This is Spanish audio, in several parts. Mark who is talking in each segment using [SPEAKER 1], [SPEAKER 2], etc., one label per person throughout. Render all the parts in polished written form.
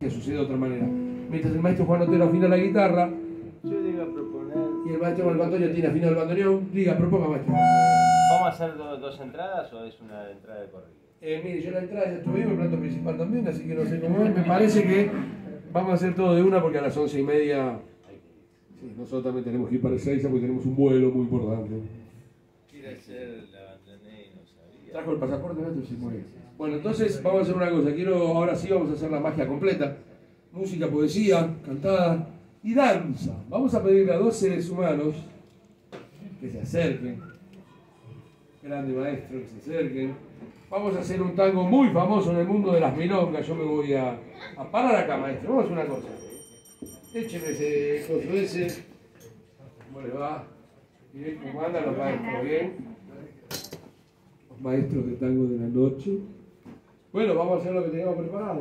[SPEAKER 1] que sucede de otra manera. Mientras el maestro Juan Otero afina la guitarra,
[SPEAKER 2] Yo le iba a proponer...
[SPEAKER 1] y el maestro Marco Antonio tiene afinado el bandoneón, diga, proponga, maestro.
[SPEAKER 2] ¿Vamos a hacer dos entradas o es una entrada de corrido?
[SPEAKER 1] Mire, yo la entrada ya estuve, el plato principal también, así que no sé cómo es. Me parece que vamos a hacer todo de una porque a las 11:30... Sí, nosotros también tenemos que ir para Ezeiza porque tenemos un vuelo muy importante.
[SPEAKER 2] Quiere hacer la abandoné y no sabía.
[SPEAKER 1] ¿Trajo el pasaporte, maestro? Sí, muy bien. Bueno, entonces vamos a hacer una cosa. Ahora sí vamos a hacer la magia completa. Música, poesía, cantada y danza. Vamos a pedirle a 2 seres humanos que se acerquen. Grande maestro, que se acerquen. Vamos a hacer un tango muy famoso en el mundo de las milongas. Yo me voy a parar acá, maestro. Vamos a hacer una cosa. Écheme ese coso ese. ¿Cómo le va? Bien, ¿cómo andan los maestros? ¿Bien? Los maestros de tango de la noche. Bueno, vamos a hacer lo que teníamos preparado.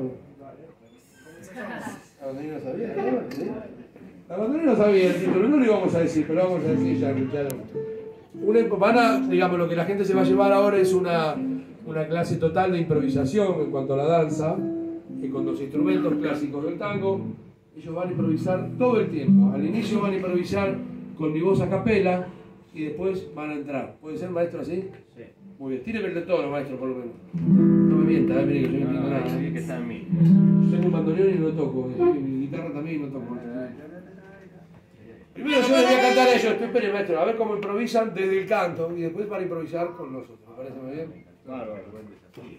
[SPEAKER 1] La banderina no sabía, ¿no? ¿Sí? La banderina no sabía el título, no lo íbamos a decir, pero vamos a decir ya, digamos, lo que la gente se va a llevar ahora es una clase total de improvisación en cuanto a la danza, y con los instrumentos clásicos del tango. Ellos van a improvisar todo el tiempo. Al inicio van a improvisar con mi voz a capela y después van a entrar. ¿Puede ser, maestro, así? Sí. Muy bien. Tíreme el de tono, maestro, por lo menos. No me mienta, mire que yo no entiendo nada.
[SPEAKER 2] Que está en mí.
[SPEAKER 1] Yo tengo un bandoneón y no toco. Mi guitarra también no toco. Primero yo les voy a cantar a ellos. Espere, maestro, a ver cómo improvisan desde el canto y después van a improvisar con nosotros. ¿Me parece muy bien?
[SPEAKER 2] Bárbaro, buen desafío.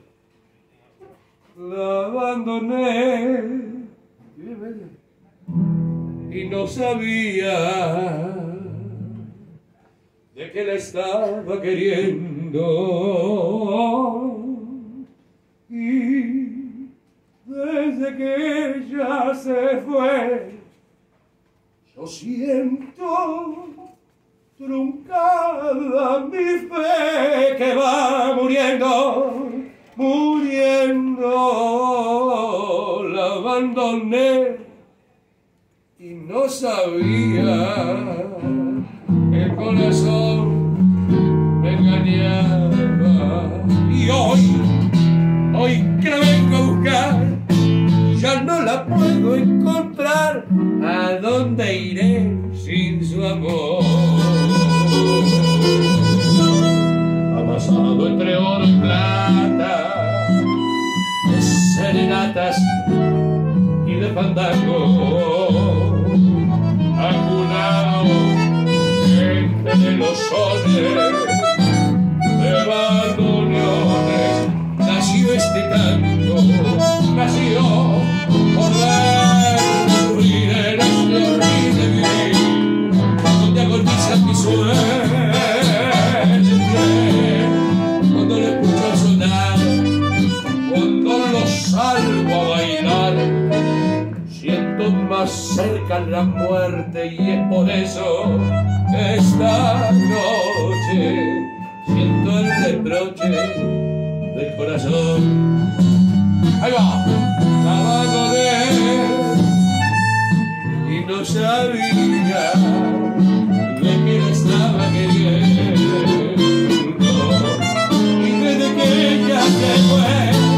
[SPEAKER 1] La abandoné. Bien, maestro. Y no sabía de que la estaba queriendo, y desde que ella se fue yo siento truncada mi fe que va muriendo, muriendo. La abandoné y no sabía que el corazón me engañaba. Y hoy que la vengo a buscar, ya no la puedo encontrar. ¿A dónde iré sin su amor? Ha pasado entre oro y plata, de serenatas y de fandango, acunado entre los sones de bandoneones, nació este tango, nació por recurrir en este horrible vivir, donde agonizan mis sueños, cuando lo escucho sonar, cuando lo salgo a bailar, siento más cerca la muerte, y es por eso que esta noche siento el reproche del corazón. Ahí va. La abandoné y no sabía de que la estaba queriendo, y desde que ella se fue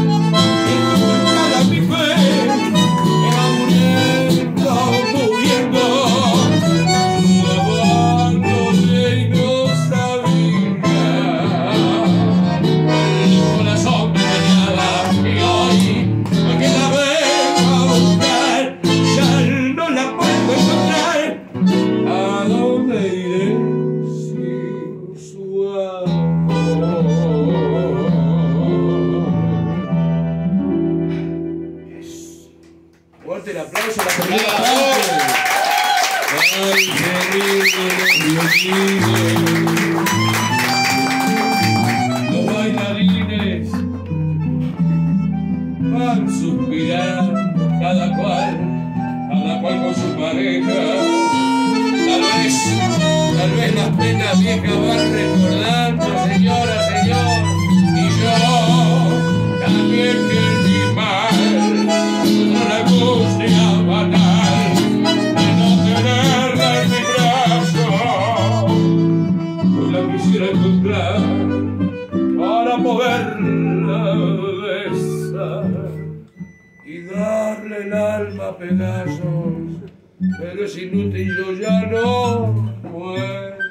[SPEAKER 1] mi fe que va muriendo, muriendo. La abandoné y no sabía, el corazón me engañaba. Y hoy que la vengo a buscar, ya no la puedo encontrar. ¿A dónde iré sin su amor? Fuerte el aplauso a la primera parte. Ay, qué lindo los violines. Los bailarines van suspirando, cada cual con su pareja. Tal vez las penas viejas van recordando, señora, señor, y yo también que mi mal, una angustia banal de no tenerla en mi brazo. Hoy la quisiera encontrar para poderla besar y darle el alma pedazos, pero es inútil, yo ya no puedo.